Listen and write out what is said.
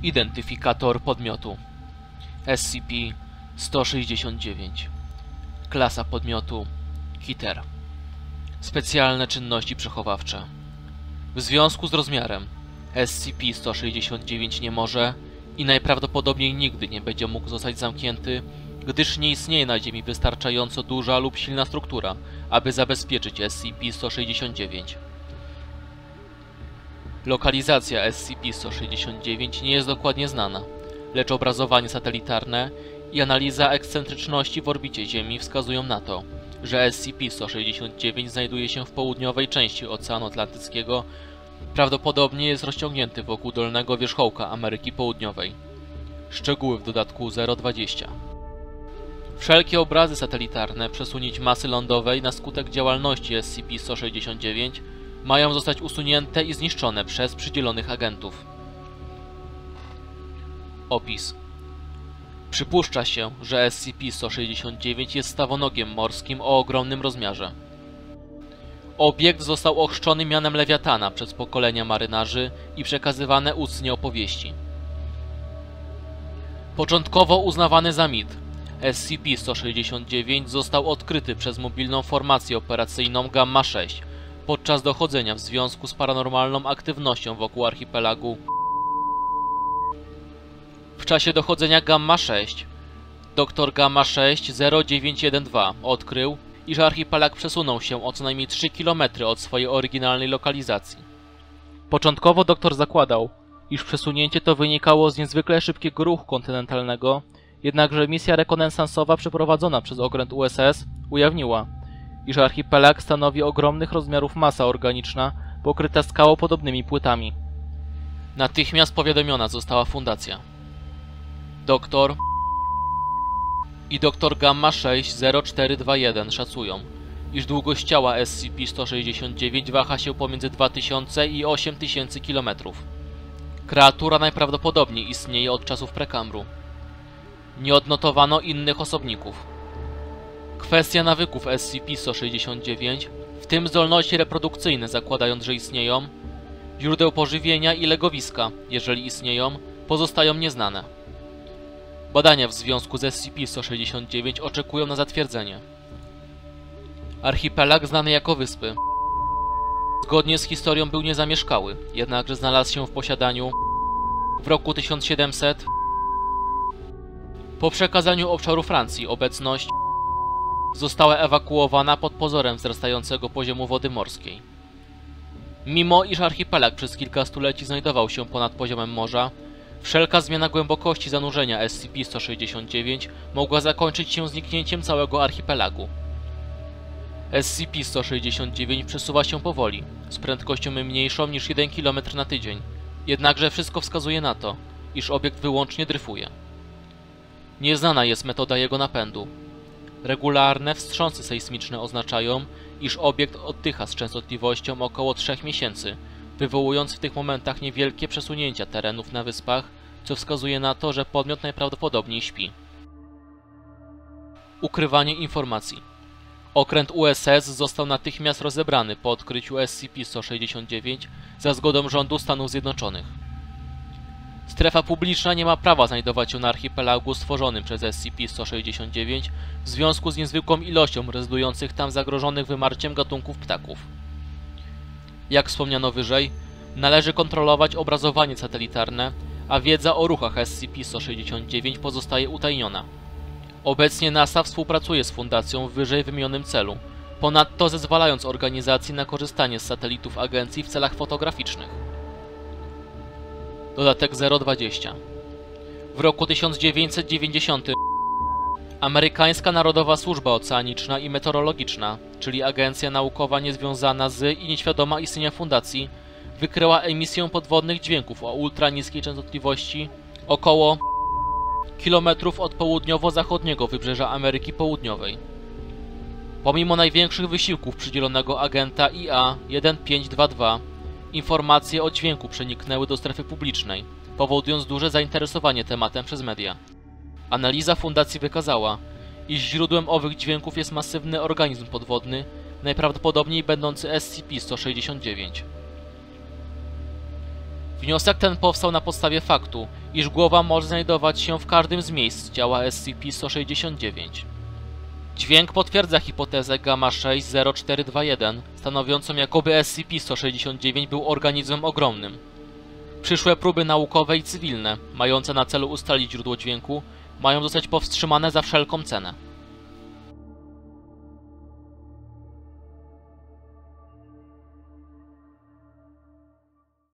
Identyfikator podmiotu SCP-169. Klasa podmiotu Kiter. Specjalne czynności przechowawcze. W związku z rozmiarem SCP-169 nie może i najprawdopodobniej nigdy nie będzie mógł zostać zamknięty, gdyż nie istnieje na Ziemi wystarczająco duża lub silna struktura, aby zabezpieczyć SCP-169. Lokalizacja SCP-169 nie jest dokładnie znana, lecz obrazowanie satelitarne i analiza ekscentryczności w orbicie Ziemi wskazują na to, że SCP-169 znajduje się w południowej części Oceanu Atlantyckiego, prawdopodobnie jest rozciągnięty wokół dolnego wierzchołka Ameryki Południowej. Szczegóły w dodatku 020. Wszelkie obrazy satelitarne przesunięć masy lądowej na skutek działalności SCP-169 mają zostać usunięte i zniszczone przez przydzielonych agentów. Opis. Przypuszcza się, że SCP-169 jest stawonogiem morskim o ogromnym rozmiarze. Obiekt został ochrzczony mianem Lewiatana przez pokolenia marynarzy i przekazywane ustnie opowieści. Początkowo uznawany za mit, SCP-169 został odkryty przez mobilną formację operacyjną Gamma-6 podczas dochodzenia w związku z paranormalną aktywnością wokół archipelagu. W czasie dochodzenia Gamma-6 dr Gamma-6-0912 odkrył, iż archipelag przesunął się o co najmniej 3 km od swojej oryginalnej lokalizacji. Początkowo doktor zakładał, iż przesunięcie to wynikało z niezwykle szybkiego ruchu kontynentalnego, jednakże misja rekonesansowa przeprowadzona przez okręt USS ujawniła, iż archipelag stanowi ogromnych rozmiarów masa organiczna pokryta skałopodobnymi płytami. Natychmiast powiadomiona została fundacja. Doktor i dr Gamma-6-0421 szacują, iż długość ciała SCP-169 waha się pomiędzy 2000 i 8000 km. Kreatura najprawdopodobniej istnieje od czasów prekambru. Nie odnotowano innych osobników. Kwestia nawyków SCP-169, w tym zdolności reprodukcyjne zakładając, że istnieją, źródeł pożywienia i legowiska, jeżeli istnieją, pozostają nieznane. Badania w związku z SCP-169 oczekują na zatwierdzenie. Archipelag znany jako wyspy. Zgodnie z historią był niezamieszkały, jednakże znalazł się w posiadaniu w roku 1700. Po przekazaniu obszaru Francji obecność została ewakuowana pod pozorem wzrastającego poziomu wody morskiej. Mimo iż archipelag przez kilka stuleci znajdował się ponad poziomem morza, wszelka zmiana głębokości zanurzenia SCP-169 mogła zakończyć się zniknięciem całego archipelagu. SCP-169 przesuwa się powoli, z prędkością mniejszą niż 1 km na tydzień, jednakże wszystko wskazuje na to, iż obiekt wyłącznie dryfuje. Nieznana jest metoda jego napędu. Regularne wstrząsy sejsmiczne oznaczają, iż obiekt oddycha z częstotliwością około 3 miesięcy, wywołując w tych momentach niewielkie przesunięcia terenów na wyspach, co wskazuje na to, że podmiot najprawdopodobniej śpi. Ukrywanie informacji. Okręt USS został natychmiast rozebrany po odkryciu SCP-169 za zgodą rządu Stanów Zjednoczonych. Strefa publiczna nie ma prawa znajdować się na archipelagu stworzonym przez SCP-169 w związku z niezwykłą ilością rezydujących tam zagrożonych wymarciem gatunków ptaków. Jak wspomniano wyżej, należy kontrolować obrazowanie satelitarne, a wiedza o ruchach SCP-169 pozostaje utajniona. Obecnie NASA współpracuje z fundacją w wyżej wymienionym celu, ponadto zezwalając organizacji na korzystanie z satelitów agencji w celach fotograficznych. Dodatek 020. W roku 1990 Amerykańska Narodowa Służba Oceaniczna i Meteorologiczna, czyli agencja naukowa niezwiązana z i nieświadoma istnienia fundacji, wykryła emisję podwodnych dźwięków o ultraniskiej częstotliwości około kilometrów od południowo-zachodniego wybrzeża Ameryki Południowej. Pomimo największych wysiłków przydzielonego agenta IA-1522, informacje o dźwięku przeniknęły do strefy publicznej, powodując duże zainteresowanie tematem przez media. Analiza fundacji wykazała, iż źródłem owych dźwięków jest masywny organizm podwodny, najprawdopodobniej będący SCP-169. Wniosek ten powstał na podstawie faktu, iż głowa może znajdować się w każdym z miejsc ciała SCP-169. Dźwięk potwierdza hipotezę Gamma-60421, stanowiącą jakoby SCP-169 był organizmem ogromnym. Przyszłe próby naukowe i cywilne, mające na celu ustalić źródło dźwięku, mają zostać powstrzymane za wszelką cenę.